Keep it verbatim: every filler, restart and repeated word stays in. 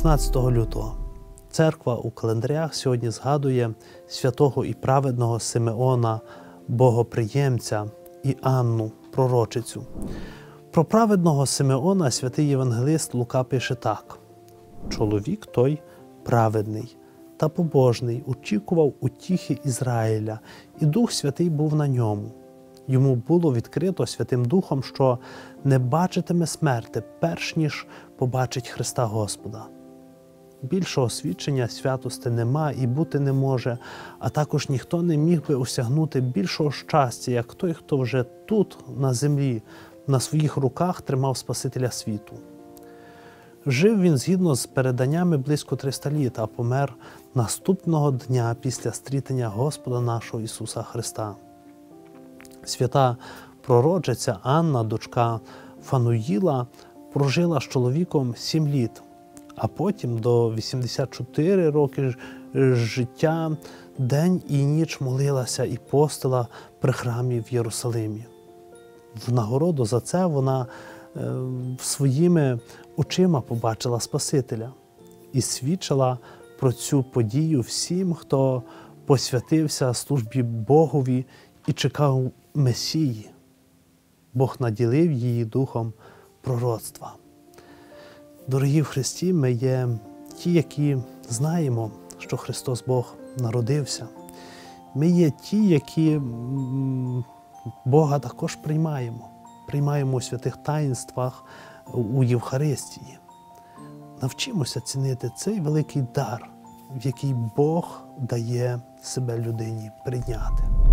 шістнадцятого лютого церква у календарях сьогодні згадує святого і праведного Симеона, богоприємця, і Анну, пророчицю. Про праведного Симеона святий євангелист Лука пише так: «Чоловік той праведний та побожний, очікував утіхи Ізраїля, і Дух Святий був на ньому. Йому було відкрито Святим Духом, що не бачитиме смерти, перш ніж побачить Христа Господа». Більшого свідчення святости нема і бути не може, а також ніхто не міг би осягнути більшого щастя, як той, хто вже тут, на землі, на своїх руках тримав Спасителя світу. Жив він згідно з переданнями близько триста літ, а помер наступного дня після стрітення Господа нашого Ісуса Христа. Свята пророчиця Анна, дочка Фануїла, прожила з чоловіком сім літ, а потім до вісімдесят чотири роки життя день і ніч молилася і постила при храмі в Єрусалимі. В нагороду за це вона е, своїми очима побачила Спасителя і свідчила про цю подію всім, хто посвятився службі Богові і чекав Месії. Бог наділив її духом пророцтва. Дорогі в Христі, ми є ті, які знаємо, що Христос Бог народився. Ми є ті, які Бога також приймаємо. Приймаємо у святих таїнствах, у Євхаристії. Навчимося цінити цей великий дар, в який Бог дає себе людині прийняти.